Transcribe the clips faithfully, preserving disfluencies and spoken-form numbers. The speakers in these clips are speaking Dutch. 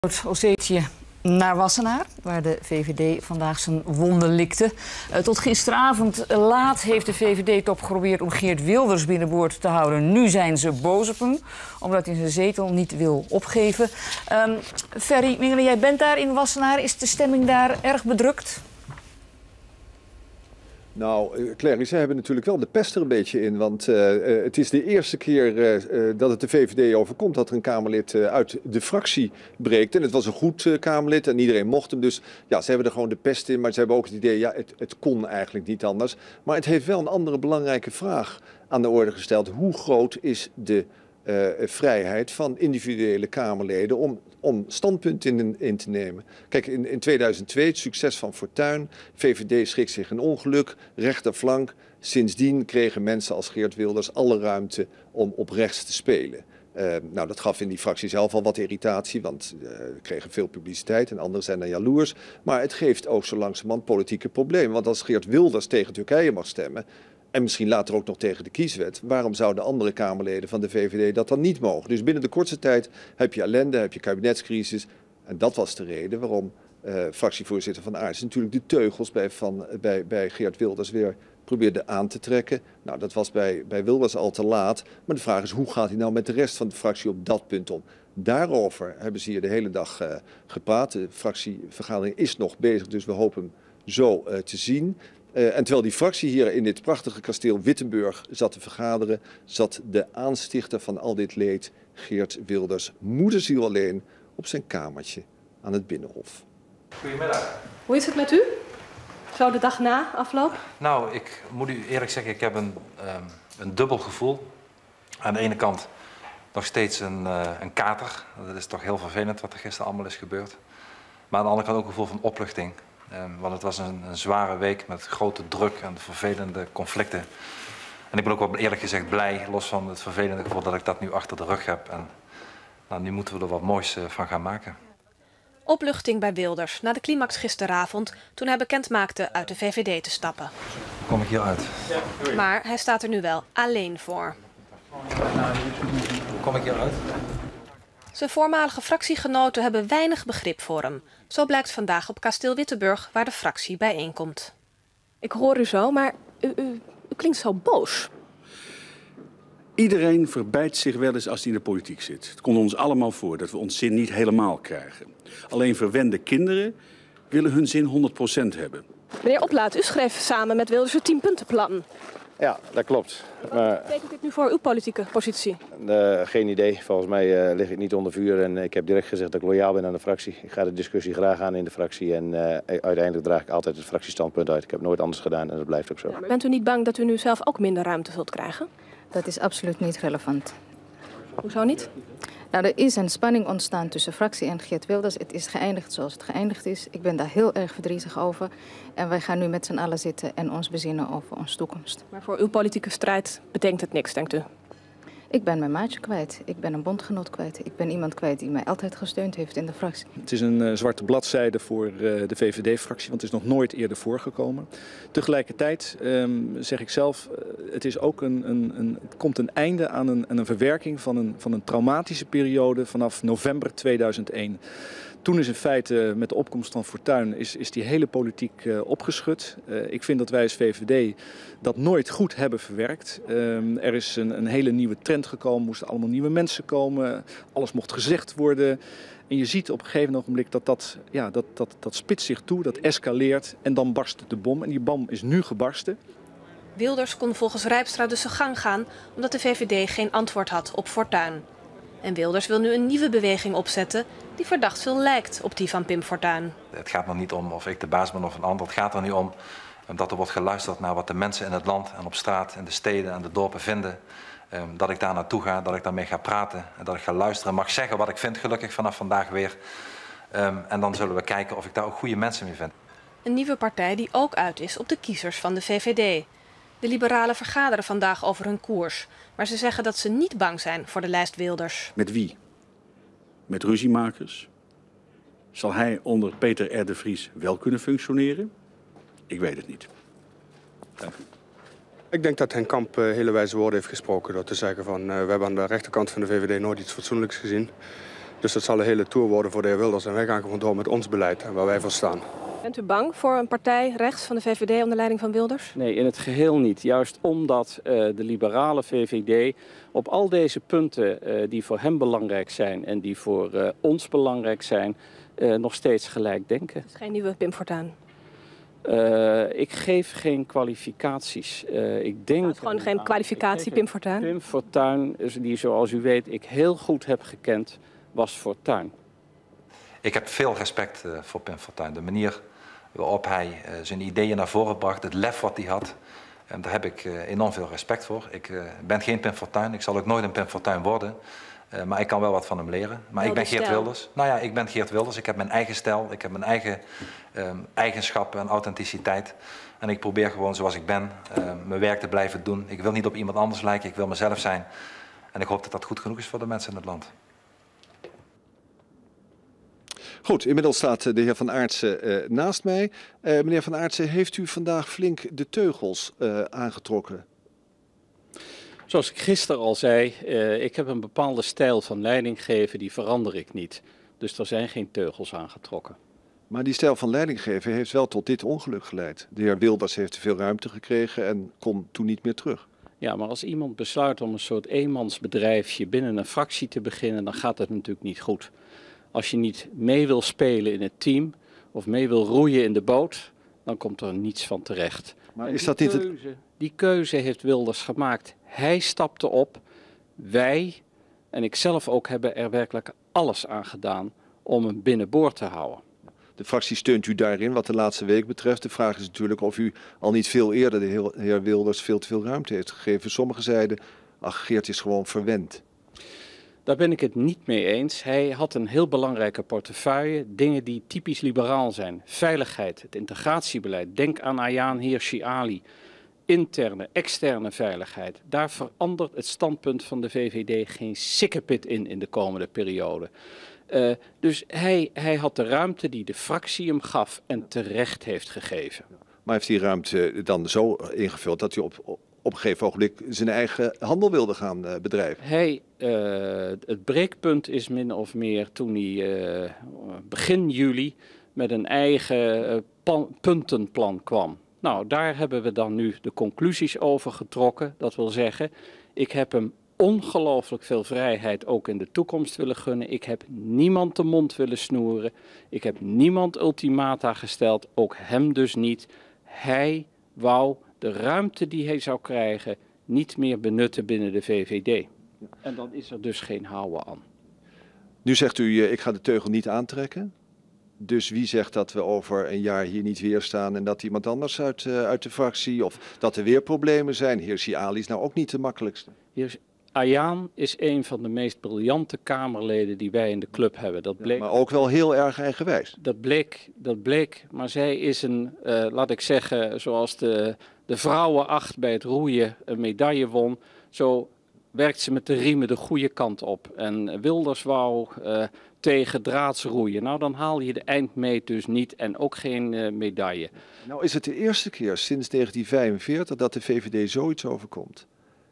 Ossetië naar Wassenaar, waar de V V D vandaag zijn wonden likte. Uh, tot gisteravond laat heeft de V V D-top geprobeerd om Geert Wilders binnenboord te houden. Nu zijn ze boos op hem, omdat hij zijn zetel niet wil opgeven. Um, Ferry Mingelen, jij bent daar in Wassenaar. Is de stemming daar erg bedrukt? Nou, Clary, ze hebben natuurlijk wel de pest er een beetje in. Want uh, uh, het is de eerste keer uh, uh, dat het de V V D overkomt dat er een Kamerlid uh, uit de fractie breekt. En het was een goed uh, Kamerlid en iedereen mocht hem. Dus ja, ze hebben er gewoon de pest in. Maar ze hebben ook het idee, ja, het, het kon eigenlijk niet anders. Maar het heeft wel een andere belangrijke vraag aan de orde gesteld. Hoe groot is de uh, vrijheid van individuele Kamerleden om... om standpunt in, in te nemen. Kijk, in, in tweeduizend twee, het succes van Fortuyn, V V D schrikt zich een ongeluk, rechterflank. Sindsdien kregen mensen als Geert Wilders alle ruimte om op rechts te spelen. Uh, nou, dat gaf in die fractie zelf al wat irritatie, want uh, we kregen veel publiciteit en anderen zijn dan jaloers. Maar het geeft ook zo langzamerhand politieke problemen. Want als Geert Wilders tegen Turkije mag stemmen, en misschien later ook nog tegen de kieswet, waarom zouden andere Kamerleden van de V V D dat dan niet mogen? Dus binnen de kortste tijd heb je ellende, heb je kabinetscrisis. En dat was de reden waarom uh, fractievoorzitter Van Aartsen natuurlijk de teugels bij, van, bij, bij Geert Wilders weer probeerde aan te trekken. Nou, dat was bij, bij Wilders al te laat. Maar de vraag is, hoe gaat hij nou met de rest van de fractie op dat punt om? Daarover hebben ze hier de hele dag uh, gepraat. De fractievergadering is nog bezig, dus we hopen hem zo uh, te zien. Uh, en terwijl die fractie hier in dit prachtige kasteel Wittenburg zat te vergaderen, zat de aanstichter van al dit leed, Geert Wilders, moederziel alleen, op zijn kamertje aan het Binnenhof. Goedemiddag. Hoe is het met u? Zo de dag na afloop? Nou, ik moet u eerlijk zeggen, ik heb een, um, een dubbel gevoel. Aan de ene kant nog steeds een, uh, een kater. Dat is toch heel vervelend wat er gisteren allemaal is gebeurd. Maar aan de andere kant ook een gevoel van opluchting. Um, want het was een, een zware week met grote druk en vervelende conflicten. En ik ben ook wel eerlijk gezegd blij, los van het vervelende gevoel, dat ik dat nu achter de rug heb. En nou, nu moeten we er wat moois uh, van gaan maken. Opluchting bij Wilders na de climax gisteravond, toen hij bekend maakte uit de V V D te stappen. Hoe kom ik hier uit? Maar hij staat er nu wel alleen voor. Hoe kom ik hier uit? Zijn voormalige fractiegenoten hebben weinig begrip voor hem. Zo blijkt vandaag op kasteel Wittenburg, waar de fractie bijeenkomt. Ik hoor u zo, maar u, u, u klinkt zo boos. Iedereen verbijt zich wel eens als hij in de politiek zit. Het komt ons allemaal voor dat we ons zin niet helemaal krijgen. Alleen verwende kinderen willen hun zin honderd procent hebben. Meneer Oplaat, u schreef samen met Wilders het tienpuntenplan. Ja, dat klopt. Wat maar, betekent dit nu voor uw politieke positie? Uh, geen idee. Volgens mij uh, lig ik niet onder vuur. En ik heb direct gezegd dat ik loyaal ben aan de fractie. Ik ga de discussie graag aan in de fractie. En uh, uiteindelijk draag ik altijd het fractiestandpunt uit. Ik heb het nooit anders gedaan en dat blijft ook zo. Ja, maar bent u niet bang dat u nu zelf ook minder ruimte zult krijgen? Dat is absoluut niet relevant. Hoezo niet? Nou, er is een spanning ontstaan tussen fractie en Geert Wilders. Het is geëindigd zoals het geëindigd is. Ik ben daar heel erg verdrietig over. En wij gaan nu met z'n allen zitten en ons bezinnen over onze toekomst. Maar voor uw politieke strijd betekent het niks, denkt u? Ik ben mijn maatje kwijt. Ik ben een bondgenoot kwijt. Ik ben iemand kwijt die mij altijd gesteund heeft in de fractie. Het is een uh, zwarte bladzijde voor uh, de V V D-fractie, want het is nog nooit eerder voorgekomen. Tegelijkertijd um, zeg ik zelf, uh, het is ook een, een, een, het komt een einde aan een, aan een verwerking van een, van een traumatische periode vanaf november tweeduizend één. Toen is in feite met de opkomst van Fortuyn is, is die hele politiek uh, opgeschud. Uh, ik vind dat wij als V V D dat nooit goed hebben verwerkt. Uh, er is een, een hele nieuwe trend gekomen, moesten allemaal nieuwe mensen komen. Alles mocht gezegd worden. En je ziet op een gegeven ogenblik dat dat, ja, dat, dat, dat spitst zich toe, dat escaleert en dan barst de bom. En die bom is nu gebarsten. Wilders kon volgens Rijpstra dus zijn gang gaan omdat de V V D geen antwoord had op Fortuyn. En Wilders wil nu een nieuwe beweging opzetten die verdacht veel lijkt op die van Pim Fortuyn. Het gaat nog niet om of ik de baas ben of een ander. Het gaat er nu om dat er wordt geluisterd naar wat de mensen in het land en op straat, in de steden en de dorpen vinden. Dat ik daar naartoe ga, dat ik daarmee ga praten en dat ik ga luisteren. Mag zeggen wat ik vind, gelukkig vanaf vandaag weer. En dan zullen we kijken of ik daar ook goede mensen mee vind. Een nieuwe partij die ook uit is op de kiezers van de V V D. De liberalen vergaderen vandaag over hun koers. Maar ze zeggen dat ze niet bang zijn voor de lijst Wilders. Met wie? Met ruziemakers? Zal hij onder Peter R. de Vries wel kunnen functioneren? Ik weet het niet. Dank u. Ik denk dat Henk Kamp uh, hele wijze woorden heeft gesproken door te zeggen van uh, we hebben aan de rechterkant van de V V D nooit iets fatsoenlijks gezien. Dus dat zal een hele tour worden voor de heer Wilders. En wij gaan gewoon door met ons beleid en waar wij voor staan. Bent u bang voor een partij rechts van de V V D onder leiding van Wilders? Nee, in het geheel niet. Juist omdat uh, de liberale V V D op al deze punten uh, die voor hem belangrijk zijn en die voor uh, ons belangrijk zijn, uh, nog steeds gelijk denken. Het is geen nieuwe Pim Fortuyn. Uh, ik geef geen kwalificaties. Uh, ik denk nou, gewoon geen kwalificatie, Pim Fortuyn. Pim Fortuyn, die zoals u weet ik heel goed heb gekend, was Fortuyn. Ik heb veel respect uh, voor Pim Fortuyn. De manier waarop hij uh, zijn ideeën naar voren bracht, het lef wat hij had. En daar heb ik uh, enorm veel respect voor. Ik uh, ben geen Pim Fortuyn, ik zal ook nooit een Pim Fortuyn worden. Uh, maar ik kan wel wat van hem leren. Maar ik ben Geert Wilders. Nou ja, ik ben Geert Wilders. Ik heb mijn eigen stijl, ik heb mijn eigen um, eigenschappen en authenticiteit. En ik probeer gewoon zoals ik ben uh, mijn werk te blijven doen. Ik wil niet op iemand anders lijken, ik wil mezelf zijn. En ik hoop dat dat goed genoeg is voor de mensen in het land. Goed, inmiddels staat de heer Van Aartsen uh, naast mij. Uh, meneer Van Aartsen, heeft u vandaag flink de teugels uh, aangetrokken? Zoals ik gisteren al zei, uh, ik heb een bepaalde stijl van leiding geven, die verander ik niet. Dus er zijn geen teugels aangetrokken. Maar die stijl van leiding geven heeft wel tot dit ongeluk geleid. De heer Wilders heeft te veel ruimte gekregen en kon toen niet meer terug. Ja, maar als iemand besluit om een soort eenmansbedrijfje binnen een fractie te beginnen, dan gaat het natuurlijk niet goed. Als je niet mee wil spelen in het team of mee wil roeien in de boot, dan komt er niets van terecht. Maar is dat niet het... Die keuze heeft Wilders gemaakt. Hij stapte op. Wij, en ik zelf ook, hebben er werkelijk alles aan gedaan om hem binnenboord te houden. De fractie steunt u daarin wat de laatste week betreft. De vraag is natuurlijk of u al niet veel eerder de heer Wilders veel te veel ruimte heeft gegeven. Sommigen zeiden, ach, Geert is gewoon verwend. Daar ben ik het niet mee eens. Hij had een heel belangrijke portefeuille, dingen die typisch liberaal zijn. Veiligheid, het integratiebeleid, denk aan Ayaan Hirsi Ali. Interne, externe veiligheid. Daar verandert het standpunt van de V V D geen sikkepit in in de komende periode. Uh, dus hij, hij had de ruimte die de fractie hem gaf en terecht heeft gegeven. Maar heeft die ruimte dan zo ingevuld dat hij op... op op een gegeven ogenblik zijn eigen handel wilde gaan uh, bedrijven? Hij, uh, het breekpunt is min of meer toen hij uh, begin juli met een eigen uh, pan, puntenplan kwam. Nou, daar hebben we dan nu de conclusies over getrokken. Dat wil zeggen, ik heb hem ongelooflijk veel vrijheid ook in de toekomst willen gunnen. Ik heb niemand de mond willen snoeren. Ik heb niemand ultimata gesteld, ook hem dus niet. Hij wou de ruimte die hij zou krijgen niet meer benutten binnen de V V D. En dan is er dus geen houden aan. Nu zegt u, ik ga de teugel niet aantrekken. Dus wie zegt dat we over een jaar hier niet weer staan en dat iemand anders uit, uh, uit de fractie, of dat er weer problemen zijn? Hirsi Ali is nou ook niet de makkelijkste. Hier, Ayaan is een van de meest briljante Kamerleden die wij in de club hebben. Dat bleek, ja, maar ook wel heel erg eigenwijs. Dat bleek, dat bleek, maar zij is een, uh, laat ik zeggen, zoals de, de vrouwenacht bij het roeien een medaille won, zo werkt ze met de riemen de goede kant op. En Wilders wou uh, tegen draads roeien. Nou, dan haal je de eindmeet dus niet en ook geen uh, medaille. Nou is het de eerste keer sinds negentien vijfenveertig dat de V V D zoiets overkomt.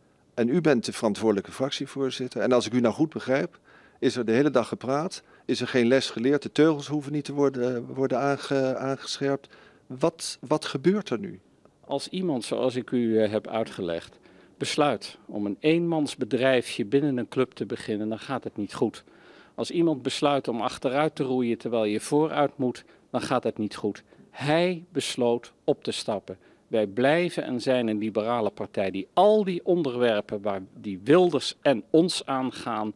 En u bent de verantwoordelijke fractievoorzitter. En als ik u nou goed begrijp, is er de hele dag gepraat. Is er geen les geleerd. De teugels hoeven niet te worden, worden aange, aangescherpt. Wat, wat gebeurt er nu? Als iemand, zoals ik u uh, heb uitgelegd, besluit om een eenmansbedrijfje binnen een club te beginnen, dan gaat het niet goed. Als iemand besluit om achteruit te roeien terwijl je vooruit moet, dan gaat het niet goed. Hij besloot op te stappen. Wij blijven en zijn een liberale partij die al die onderwerpen waar die Wilders en ons aangaan,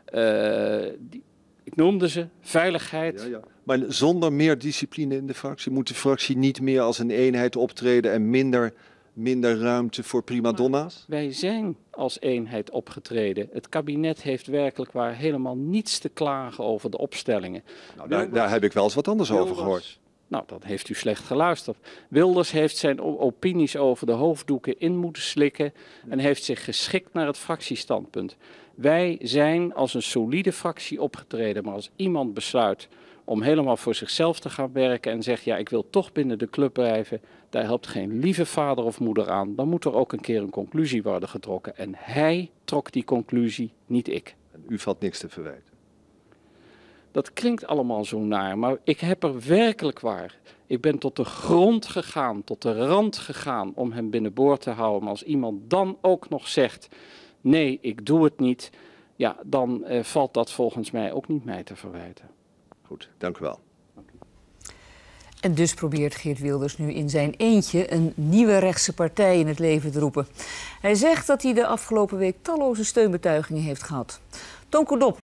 uh, die, ik noemde ze, veiligheid. Ja, ja. Maar zonder meer discipline in de fractie moet de fractie niet meer als een eenheid optreden en minder, minder ruimte voor primadonna's? Maar wij zijn als eenheid opgetreden. Het kabinet heeft werkelijk waar helemaal niets te klagen over de opstellingen. Nou, daar, daar heb ik wel eens wat anders Wilders, over gehoord. Nou, dan heeft u slecht geluisterd. Wilders heeft zijn opinies over de hoofddoeken in moeten slikken en heeft zich geschikt naar het fractiestandpunt. Wij zijn als een solide fractie opgetreden, maar als iemand besluit om helemaal voor zichzelf te gaan werken en zegt, ja, ik wil toch binnen de club blijven, daar helpt geen lieve vader of moeder aan. Dan moet er ook een keer een conclusie worden getrokken. En hij trok die conclusie, niet ik. En u valt niks te verwijten? Dat klinkt allemaal zo naar, maar ik heb er werkelijk waar. Ik ben tot de grond gegaan, tot de rand gegaan om hem binnenboord te houden. Maar als iemand dan ook nog zegt, nee, ik doe het niet, ja, dan uh, valt dat volgens mij ook niet mij te verwijten. Goed, dank u wel. En dus probeert Geert Wilders nu in zijn eentje een nieuwe rechtse partij in het leven te roepen. Hij zegt dat hij de afgelopen week talloze steunbetuigingen heeft gehad. Tonko Dop